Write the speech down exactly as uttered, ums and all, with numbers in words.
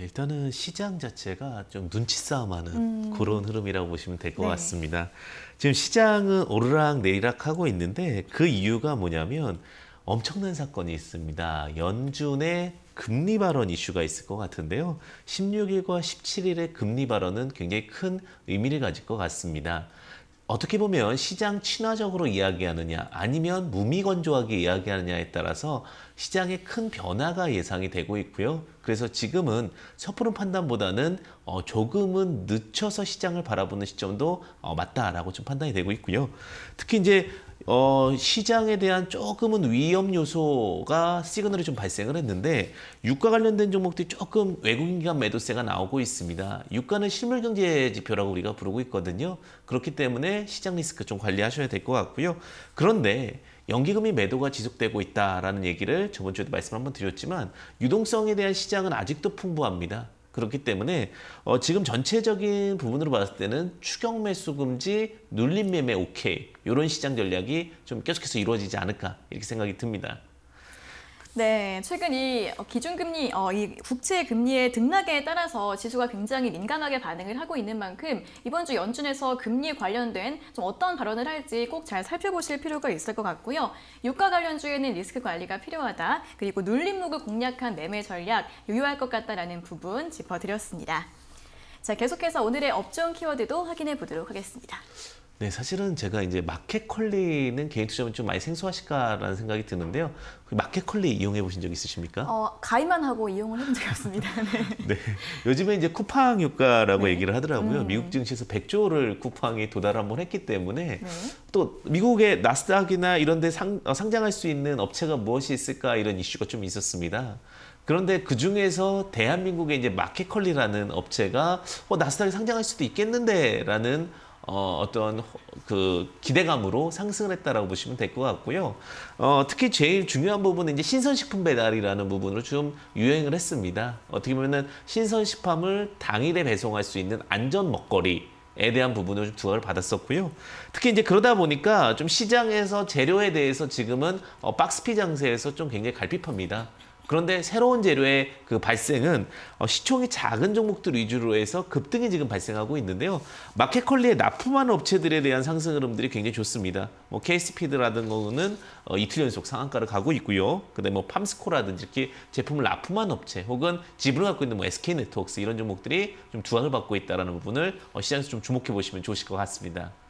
일단은 시장 자체가 좀 눈치 싸움하는 음. 그런 흐름이라고 보시면 될 것 네. 같습니다. 지금 시장은 오르락 내리락 하고 있는데 그 이유가 뭐냐면 엄청난 사건이 있습니다. 연준의 금리 발언 이슈가 있을 것 같은데요. 십육 일과 십칠 일의 금리 발언은 굉장히 큰 의미를 가질 것 같습니다. 어떻게 보면 시장 친화적으로 이야기하느냐 아니면 무미건조하게 이야기하느냐에 따라서 시장에 큰 변화가 예상이 되고 있고요. 그래서 지금은 섣부른 판단보다는 어 조금은 늦춰서 시장을 바라보는 시점도 어 맞다라고 좀 판단이 되고 있고요. 특히 이제 어 시장에 대한 조금은 위험 요소가 시그널이 좀 발생을 했는데 유가 관련된 종목들이 조금 외국인 기관 매도세가 나오고 있습니다. 유가는 실물 경제 지표라고 우리가 부르고 있거든요. 그렇기 때문에 시장 리스크 좀 관리하셔야 될 것 같고요. 그런데 연기금리 매도가 지속되고 있다라는 얘기를 저번 주에도 말씀 한번 드렸지만 유동성에 대한 시장은 아직도 풍부합니다. 그렇기 때문에 어 지금 전체적인 부분으로 봤을 때는 추격 매수 금지, 눌림 매매 오케이 이런 시장 전략이 좀 계속해서 이루어지지 않을까 이렇게 생각이 듭니다. 네, 최근 이 기준금리, 어, 이 국채 금리의 등락에 따라서 지수가 굉장히 민감하게 반응을 하고 있는 만큼 이번 주 연준에서 금리 관련된 좀 어떤 발언을 할지 꼭 잘 살펴보실 필요가 있을 것 같고요. 유가 관련주에는 리스크 관리가 필요하다. 그리고 눌림목을 공략한 매매 전략 유효할 것 같다라는 부분 짚어드렸습니다. 자, 계속해서 오늘의 업종 키워드도 확인해 보도록 하겠습니다. 네, 사실은 제가 이제 마켓컬리는 개인 투자면 좀 많이 생소하실까라는 생각이 드는데요. 마켓컬리 이용해 보신 적 있으십니까? 어, 가입만 하고 이용을 해본 적이 없습니다. 네. 네, 요즘에 이제 쿠팡 유가라고 네. 얘기를 하더라고요. 음. 미국 증시에서 백조를 쿠팡이 도달 한번 했기 때문에 네. 또 미국의 나스닥이나 이런 데 상, 어, 상장할 수 있는 업체가 무엇이 있을까 이런 이슈가 좀 있었습니다. 그런데 그 중에서 대한민국의 이제 마켓컬리라는 업체가 어, 나스닥에 상장할 수도 있겠는데라는 어, 어떤 그 기대감으로 상승을 했다라고 보시면 될 것 같고요. 어, 특히 제일 중요한 부분은 이제 신선식품 배달이라는 부분으로 좀 유행을 했습니다. 어떻게 보면은 신선식품을 당일에 배송할 수 있는 안전 먹거리. 에 대한 부분을 좀 두각을 받았었고요. 특히 이제 그러다 보니까 좀 시장에서 재료에 대해서 지금은 어, 박스피 장세에서 좀 굉장히 갈피합니다. 그런데 새로운 재료의 그 발생은 어, 시총이 작은 종목들 위주로 해서 급등이 지금 발생하고 있는데요. 마켓컬리에 납품하는 업체들에 대한 상승 흐름들이 굉장히 좋습니다. 뭐 케이스피드라든가는 어, 이틀 연속 상한가를 가고 있고요. 그다음에 뭐 팜스코라든지 이렇게 제품을 납품한 업체 혹은 지분을 갖고 있는 뭐 에스케이네트워크스 이런 종목들이 좀 두각을 받고 있다는 부분을 어, 시장에서 좀 주목해 보시면 좋으실 것 같습니다.